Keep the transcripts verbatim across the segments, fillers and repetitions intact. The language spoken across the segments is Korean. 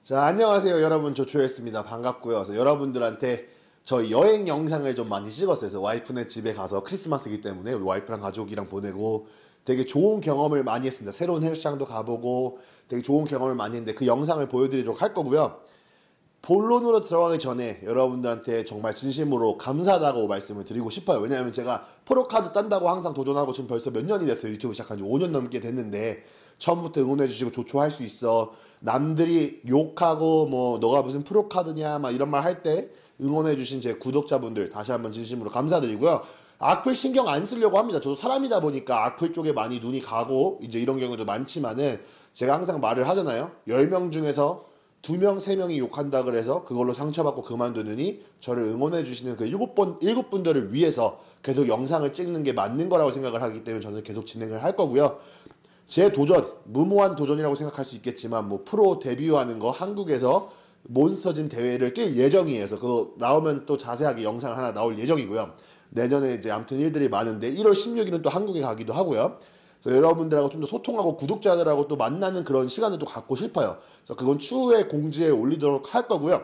자, 안녕하세요 여러분, 조초였습니다. 반갑고요. 그래서 여러분들한테 저희 여행 영상을 좀 많이 찍었어요. 그래서 와이프네 집에 가서 크리스마스이기 때문에 우리 와이프랑 가족이랑 보내고 되게 좋은 경험을 많이 했습니다. 새로운 헬스장도 가보고 되게 좋은 경험을 많이 했는데 그 영상을 보여드리도록 할 거고요. 본론으로 들어가기 전에 여러분들한테 정말 진심으로 감사하다고 말씀을 드리고 싶어요. 왜냐하면 제가 프로카드 딴다고 항상 도전하고 지금 벌써 몇 년이 됐어요. 유튜브 시작한 지 오 년 넘게 됐는데 처음부터 응원해주시고 조초할 수 있어, 남들이 욕하고 뭐 너가 무슨 프로카드냐 막 이런 말 할 때 응원해주신 제 구독자분들 다시 한번 진심으로 감사드리고요. 악플 신경 안 쓰려고 합니다. 저도 사람이다 보니까 악플 쪽에 많이 눈이 가고 이제 이런 경우도 많지만은 제가 항상 말을 하잖아요. 열 명 중에서 두 명, 세 명이 욕한다 그래서 그걸로 상처받고 그만두느니 저를 응원해주시는 그 일곱 번, 일곱 분들을 위해서 계속 영상을 찍는 게 맞는 거라고 생각을 하기 때문에 저는 계속 진행을 할 거고요. 제 도전, 무모한 도전이라고 생각할 수 있겠지만 뭐 프로 데뷔하는 거 한국에서 몬스터짐 대회를 뛸 예정이에요. 그래서 그거 나오면 또 자세하게 영상을 하나 나올 예정이고요. 내년에 이제 아무튼 일들이 많은데 일월 십육일은 또 한국에 가기도 하고요. 그래서 여러분들하고 좀 더 소통하고 구독자들하고 또 만나는 그런 시간을 또 갖고 싶어요. 그래서 그건 추후에 공지에 올리도록 할 거고요.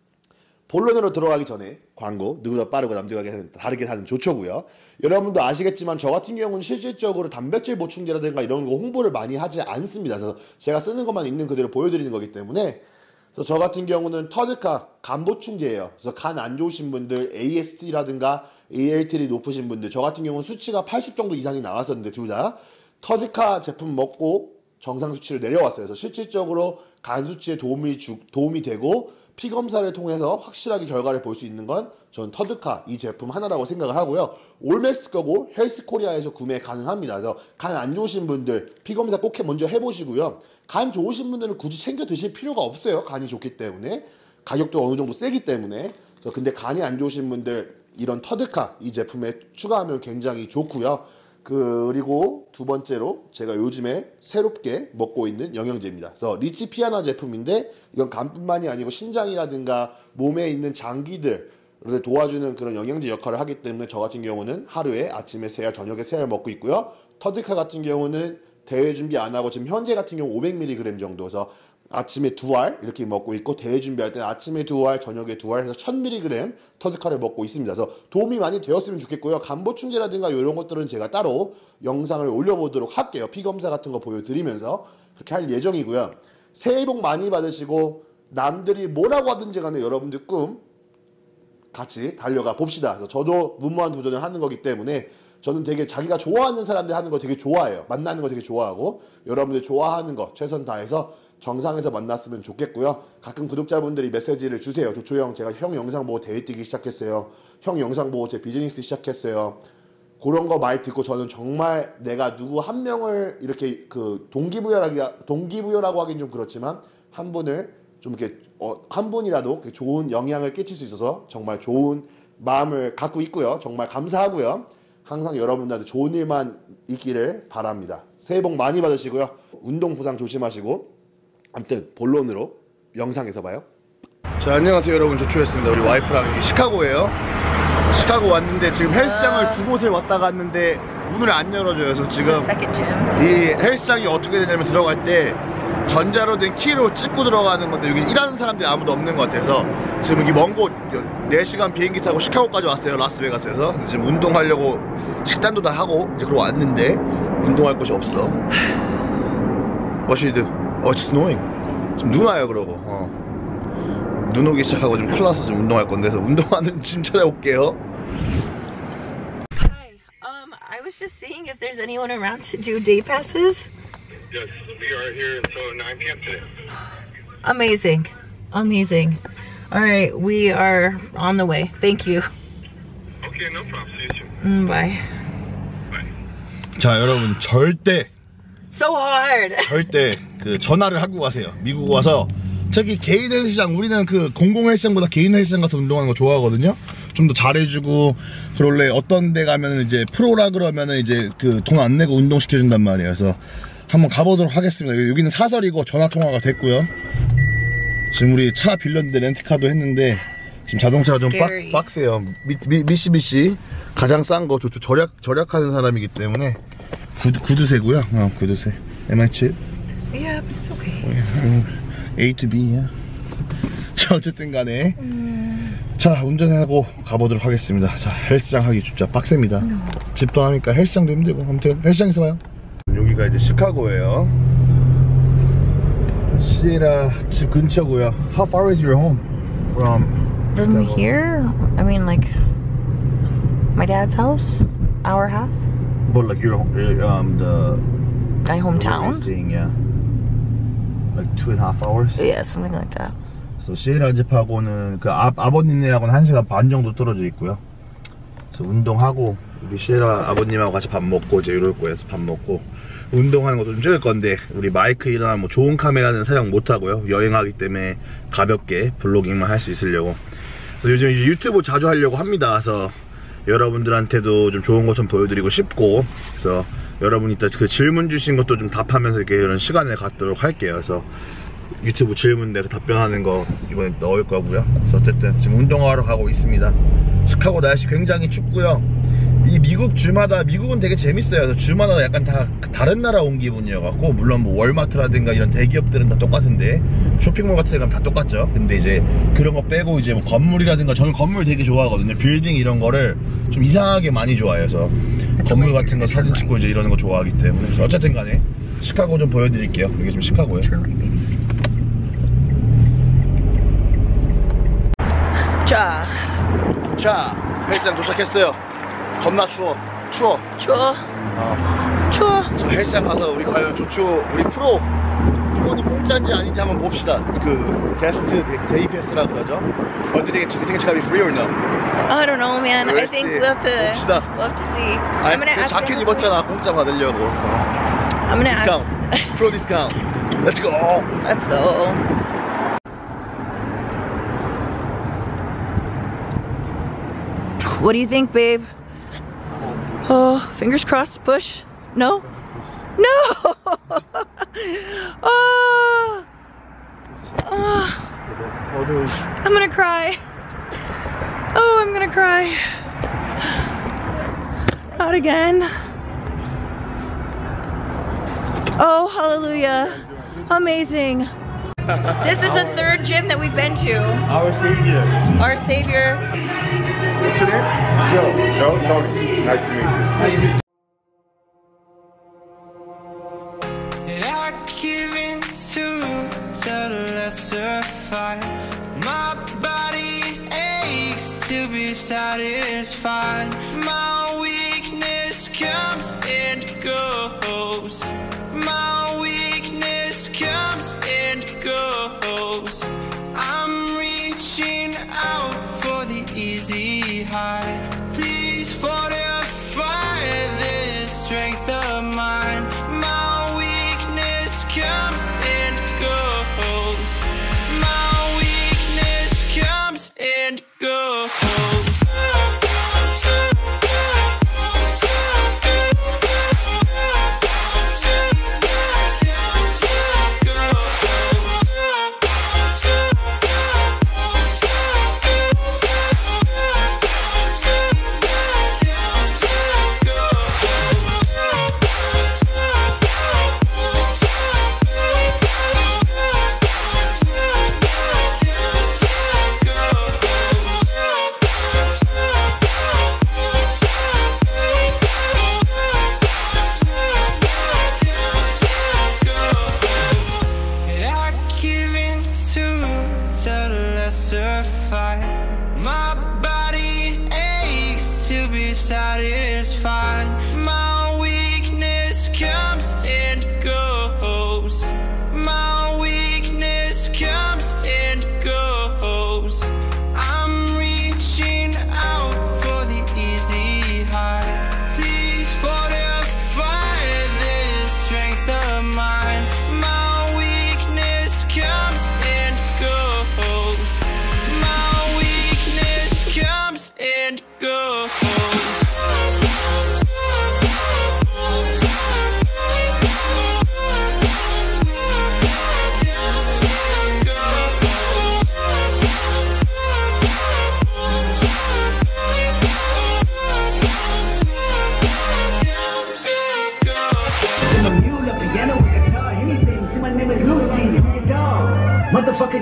본론으로 들어가기 전에 광고, 누구보다 빠르고 남들과 다르게 사는 조초고요. 여러분도 아시겠지만 저 같은 경우는 실질적으로 단백질 보충제라든가 이런 거 홍보를 많이 하지 않습니다. 그래서 제가 쓰는 것만 있는 그대로 보여드리는 거기 때문에. 그래서 저 같은 경우는 터드카 간 보충제예요. 그래서 간 안 좋으신 분들, 에이에스티라든가 에이엘티이 높으신 분들, 저 같은 경우는 수치가 팔십 정도 이상이 나왔었는데 둘 다 터드카 제품 먹고 정상 수치를 내려왔어요. 그래서 실질적으로 간 수치에 도움이 주, 도움이 되고 피 검사를 통해서 확실하게 결과를 볼 수 있는 건 전 터드카 이 제품 하나라고 생각을 하고요. 올맥스 거고 헬스코리아에서 구매 가능합니다. 그래서 간 안 좋으신 분들 피 검사 꼭 먼저 해보시고요. 간 좋으신 분들은 굳이 챙겨 드실 필요가 없어요. 간이 좋기 때문에, 가격도 어느 정도 세기 때문에. 그래서 근데 간이 안 좋으신 분들 이런 터드카 이 제품에 추가하면 굉장히 좋고요. 그리고 두 번째로 제가 요즘에 새롭게 먹고 있는 영양제입니다. 그래서 리치 피아나 제품인데 이건 간뿐만이 아니고 신장이라든가 몸에 있는 장기들을 도와주는 그런 영양제 역할을 하기 때문에 저 같은 경우는 하루에 아침에 세 알, 저녁에 세 알 먹고 있고요. 터드카 같은 경우는 대회 준비 안 하고 지금 현재 같은 경우 오백 밀리그램 정도에서 아침에 두 알 이렇게 먹고 있고, 대회 준비할 때는 아침에 두 알, 저녁에 두 알 해서 천 밀리그램 터드카를 먹고 있습니다. 그래서 도움이 많이 되었으면 좋겠고요. 간 보충제라든가 이런 것들은 제가 따로 영상을 올려보도록 할게요. 피 검사 같은 거 보여드리면서 그렇게 할 예정이고요. 새해 복 많이 받으시고 남들이 뭐라고 하든지 간에 여러분들 꿈 같이 달려가 봅시다. 그래서 저도 무모한 도전을 하는 거기 때문에 저는 되게 자기가 좋아하는 사람들 하는 거 되게 좋아해요. 만나는 거 되게 좋아하고 여러분들 좋아하는 거 최선 다해서 정상에서 만났으면 좋겠고요. 가끔 구독자분들이 메시지를 주세요. 조초 형, 제가 형 영상 보고 대회 뛰기 시작했어요. 형 영상 보고 제 비즈니스 시작했어요. 그런 거 많이 듣고 저는 정말 내가 누구 한 명을 이렇게 그 동기부여라기, 동기부여라고 하긴 좀 그렇지만 한 분을 좀 이렇게 어, 한 분이라도 좋은 영향을 끼칠 수 있어서 정말 좋은 마음을 갖고 있고요. 정말 감사하고요. 항상 여러분들한테 좋은 일만 있기를 바랍니다. 새해 복 많이 받으시고요. 운동 부상 조심하시고. 아무튼 본론으로 영상에서 봐요. 자, 안녕하세요 여러분, 조초였습니다. 우리 와이프랑 시카고예요. 시카고 왔는데 지금 헬스장을 두 곳에 왔다 갔는데 문을 안 열어줘요. 그래서 지금 이 헬스장이 어떻게 되냐면 들어갈 때 전자로 된 키로 찍고 들어가는 건데 여기 일하는 사람들이 아무도 없는 것 같아서 지금 여기 먼 곳 네 시간 비행기 타고 시카고까지 왔어요. 라스베가스에서. 지금 운동하려고 식단도 다 하고 이제 그러고 왔는데 운동할 곳이 없어. What should you do? 어, it's snowing. 지금 눈 와요, 그러고. 어. 눈 오기 시작하고 좀 큰일 나서 좀 운동할 건데, 그래서 운동하는 좀 찾아올게요. Hi, um, I was just seeing if there's anyone around to do day passes. Yes, we are here until nine p m today. Amazing, amazing. All right, we are on the way. Thank you. Okay, no problem. See you soon. Mm, bye. Bye. 자, 여러분 절대 So hard. 절대 그 전화를 하고 가세요. 미국 와서 저기 개인 헬스장, 우리는 그 공공 헬스장보다 개인 헬스장 가서 운동하는 거 좋아하거든요. 좀 더 잘해주고 그럴래. 어떤 데 가면은 이제 프로라 그러면은 이제 그 돈 안 내고 운동 시켜준단 말이에요. 그래서 한번 가보도록 하겠습니다. 여기는 사설이고 전화 통화가 됐고요. 지금 우리 차 빌렸는데 렌트카도 했는데 지금 자동차가 좀 빡, 빡세요. 미, 미, 미쓰비시 가장 싼 거 절약 절약하는 사람이기 때문에 구두, 구두쇠고요. 어, 구두쇠. Am I cheap? Yeah, but it's okay. A to B, yeah. 자, 어쨌든 간에 음... 자, 운전하고 가보도록 하겠습니다. 자, 헬스장 하기 진짜 빡셉니다. 음. 집도 하니까 헬스장도 힘들고. 아무튼 헬스장에서 봐요. 여기가 이제 시카고예요. 시에라 집 근처고요. How far is your home from From Chicago? Here? I mean, like my dad's house, hour half. But like your um the my hometown. Saying, yeah, like two and a half hours. Yeah, something like that. 그래서 시에라 집하고는 그 아, 아버님네하고는 한 시간 반 정도 떨어져 있고요. 그래서 운동하고 우리 시에라 아버님하고 같이 밥 먹고 이제 이럴 거예요. 밥 먹고 운동하는 것도 좀 찍을 건데 우리 마이크나 뭐 좋은 카메라는 사용 못 하고요. 여행하기 때문에 가볍게 블로깅만 할 수 있으려고. 요즘 이제 유튜브 자주 하려고 합니다. 그래서 여러분들한테도 좀 좋은 것 좀 보여드리고 싶고, 그래서 여러분 이따 그 질문 주신 것도 좀 답하면서 이렇게 이런 시간을 갖도록 할게요. 그래서 유튜브 질문 내서 답변하는 거 이번에 넣을 거고요. 그래서 어쨌든 지금 운동하러 가고 있습니다. 시카고 날씨 굉장히 춥고요. 이 미국 주마다, 미국은 되게 재밌어요. 그래서 주마다 약간 다 다른 나라 온 기분이어갖고, 물론 뭐 월마트라든가 이런 대기업들은 다 똑같은데 쇼핑몰 같은 데 가면 다 똑같죠. 근데 이제 그런 거 빼고 이제 뭐 건물이라든가, 저는 건물 되게 좋아하거든요. 빌딩 이런 거를 좀 이상하게 많이 좋아해서 건물 같은 거 사진 찍고 이제 이러는 거 좋아하기 때문에. 그래서 어쨌든 간에 시카고 좀 보여드릴게요. 이게 지금 시카고예요. 자, 자, 헬스장 도착했어요. 겁나 추워. 추워. 추워. 어. 추워. 자, 헬스장 가서 우리 과연 조추, 우리 프로 프로니 공짜인지 아닌지 한번 봅시다. 그 게스트 데이 패스라 그러죠. What do you think? Do you think it's gonna be free or no? I don't know, man. I think we'll have to. 봅시다. We'll have to see. 아니, I'm gonna 그 ask. 자켓 입었잖아. 공짜 받으려고. I'm gonna 디스카운트. ask. 프로 디스카운트. Let's go. Let's go. What do you think, babe? Oh, fingers crossed, push. No? No! Oh. Oh. I'm gonna cry. Oh, I'm gonna cry. Not again. Oh, hallelujah. Amazing. This is the third gym that we've been to. Our savior. Our savior. What's your name? Joe. Joe? Tony. Nice to meet you. Nice to meet you. I give in to the lesser fight. My body aches to be satisfied. My weakness comes and goes. My weakness comes and goes. I'm reaching out for the easy high. Please fortify this strength of mine. My weakness comes and goes. My weakness comes and goes. My body aches to be satisfied. My weakness comes and goes. My weakness comes and goes. I'm reaching out for the easy high. Please fortify this strength of mine. My weakness comes and goes. My weakness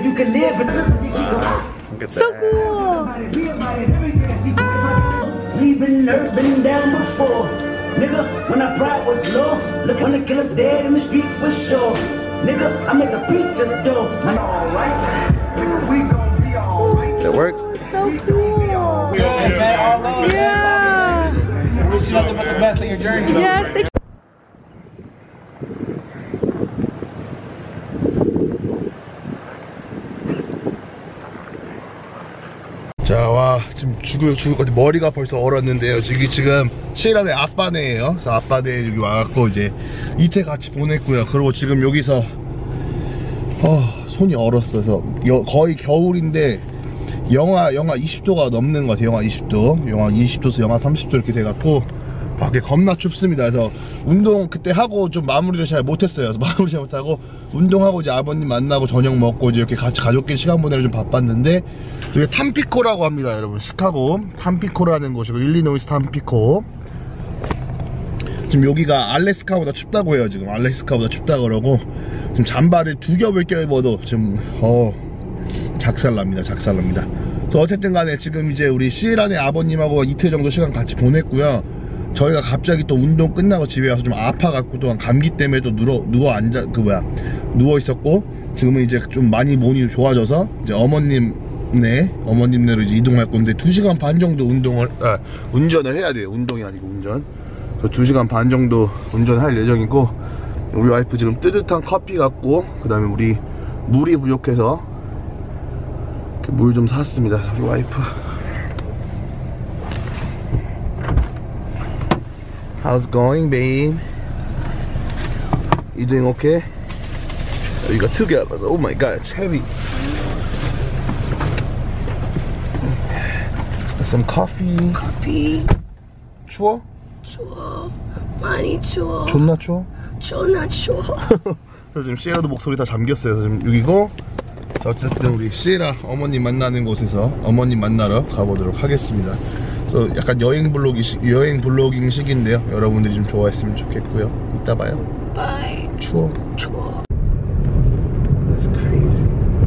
you can live and just So cool. We've been there, been down before. Nigga, when our pride was low, look when the killers dead in the streets for sure. Nigga, I make the preachers do. Man, alright. Nigga, we gon' be alright. That work? So cool. Yeah. Wish you nothing but the best in your journey. Yes, thank you. 자, 와, 지금 죽을, 죽을 것 같아. 머리가 벌써 얼었는데요. 여기 지금 시일안의 아빠네예요. 그래서 아빠네 여기 와갖고 이제 이태 같이 보냈고요. 그리고 지금 여기서 어, 손이 얼었어. 그래서 여, 거의 겨울인데 영하 영하 이십 도가 넘는 것 같아요. 영하 이십 도, 영하 이십 도에서 영하 삼십 도 이렇게 돼갖고 밖에 겁나 춥습니다. 그래서 운동 그때 하고 좀 마무리를 잘 못했어요. 그래서 마무리 잘 못하고 운동하고 이제 아버님 만나고 저녁 먹고 이제 이렇게 같이 가족끼리 시간 보내려 좀 바빴는데, 이게 탐피코라고 합니다, 여러분. 시카고 탐피코라는 곳이고 일리노이스 탐피코. 지금 여기가 알래스카보다 춥다고 해요. 지금 알래스카보다 춥다 그러고 지금 잠바를 두 겹을 껴입어도 지금 어 작살납니다. 작살납니다. 그래서 어쨌든 간에 지금 이제 우리 시일안의 아버님하고 이틀 정도 시간 같이 보냈고요. 저희가 갑자기 또 운동 끝나고 집에 와서 좀 아파갖고 또한 감기 때문에 또 누워, 누워 앉아, 그 뭐야, 누워 있었고, 지금은 이제 좀 많이 몸이 좋아져서 이제 어머님네, 어머님네로 이제 이동할 건데 두 시간 반 정도 운동을, 아, 운전을 해야 돼요. 운동이 아니고 운전. 그래서 두 시간 반 정도 운전할 예정이고, 우리 와이프 지금 뜨뜻한 커피 갖고, 그 다음에 우리 물이 부족해서 물 좀 샀습니다. 우리 와이프. How's it going, babe? You doing okay? Oh, you got two gallons. Oh my god, it's heavy. Some coffee. 커피. 추워? 추워. 많이 추워. 존나 추워? 존나 추워. 그래서 지금 시에라도 목소리 다 잠겼어요. 그래서 지금 여기고, 자, 어쨌든 우리 시에라 어머님 만나는 곳에서 어머님 만나러 가보도록 하겠습니다. 그래서 약간 여행 블로기 여행 블로깅 식인데요. 여러분들이 좀 좋아했으면 좋겠고요. 이따 봐요. 바이. 추워. 추워. That's crazy.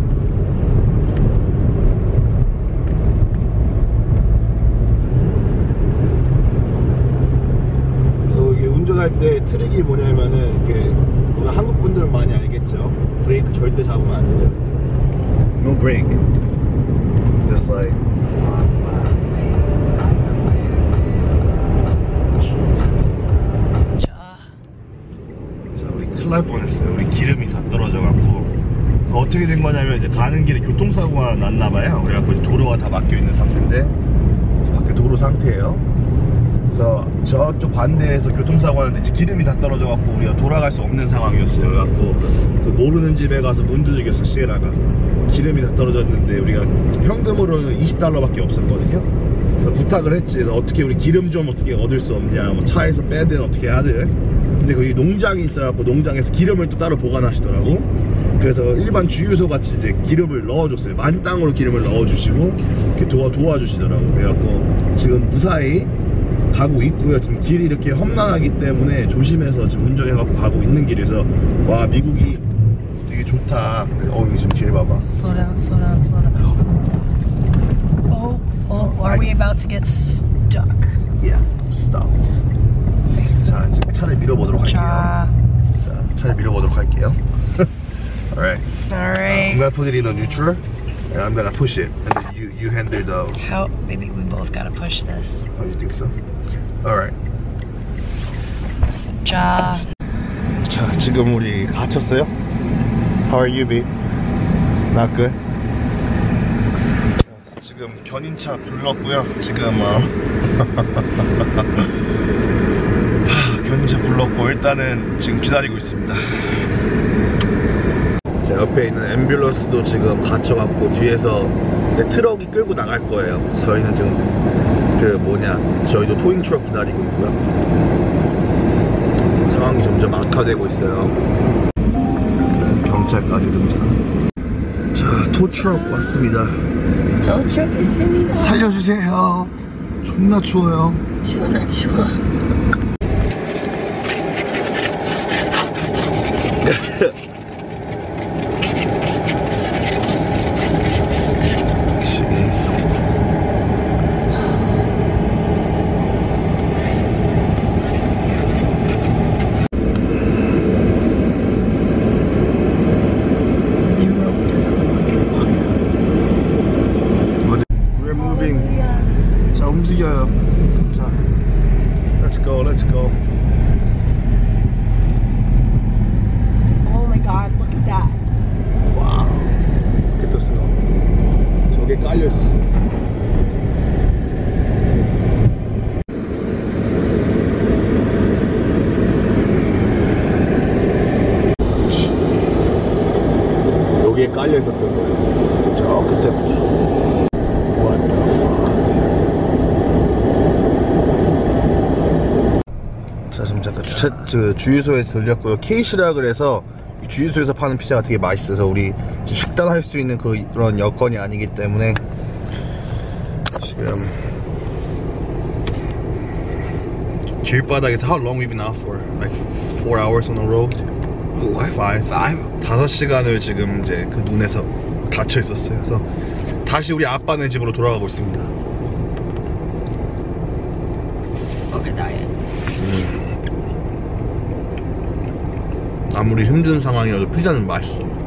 그래서 이게 운전할 때 트릭이 뭐냐면은 이렇게 한국 분들은 많이 알겠죠. 브레이크 절대 잡으면 안 돼요. No brake. Just like. 큰일 날 뻔했어요. 우리 기름이 다 떨어져갖고. 어떻게 된 거냐면 이제 가는 길에 교통사고가 났나봐요. 그래갖고 이제 도로가 다 막혀있는 상태인데 밖에 도로 상태예요. 그래서 저쪽 반대에서 교통사고가 났는데 기름이 다 떨어져갖고 우리가 돌아갈 수 없는 상황이었어요. 그래갖고 그 모르는 집에 가서 문 두들겼어. 시에라가 기름이 다 떨어졌는데 우리가 현금으로는 이십 달러밖에 없었거든요. 그래서 부탁을 했지. 그래서 어떻게 우리 기름 좀 어떻게 얻을 수 없냐, 뭐 차에서 빼든 어떻게 하든. 근데 거기 농장이 있어갖고 농장에서 기름을 또 따로 보관하시더라고. 그래서 일반 주유소 같이 이제 기름을 넣어줬어요. 만땅으로 기름을 넣어주시고 이렇게 도와, 도와주시더라고. 그래갖고 지금 무사히 가고 있고요. 지금 길이 이렇게 험난하기 때문에 조심해서 지금 운전해갖고 가고 있는 길에서 와, 미국이 되게 좋다. 어, 지금 길 봐봐. Slow down, slow down, slow down. Oh, oh, are we about to get stuck? Yeah, stopped. 자, 이제 차를 밀어보도록 할게요. 자, 자, 차를 밀어보도록 할게요. Alright. alright. I'm gonna put it in a neutral, and I'm gonna push it, and then you you handle the. How? Maybe we both gotta push this. Oh, you think so? Alright. 자, 자, 지금 우리 갇혔어요. How are you, babe? Not good. 지금 견인차 불렀고요. 지금 어. 견인차 불렀고 일단은 지금 기다리고 있습니다. 자, 옆에 있는 앰뷸런스도 지금 갇혀갖고 뒤에서 트럭이 끌고 나갈 거예요. 저희는 지금 그 뭐냐, 저희도 토잉 트럭 기다리고 있고요. 상황이 점점 악화되고 있어요. 경찰까지 등장. 자, 토트럭 왔습니다. 도착 있습니다. 살려주세요. 존나 추워요. 추워나 추워. 깔려 있었어. 여기에 깔려 있었던 거예요. 저 그때부터. What the fuck. 자, 지금 잠깐 주차, 그 주유소에 들렸고요. K시라 그래서 주유소에서 파는 피자가 되게 맛있어서 우리 식단할 수 있는 그, 그런 여건이 아니기 때문에 지금 길바닥에서 how long we've been out for? Like four hours on the road? Like five? Five? 다섯 시간을 지금 이제 그 눈에서 갇혀 있었어요. 그래서 다시 우리 아빠네 집으로 돌아가고 있습니다. Fuck a diet. 음. 아무리 힘든 상황이어도 피자는 맛있어.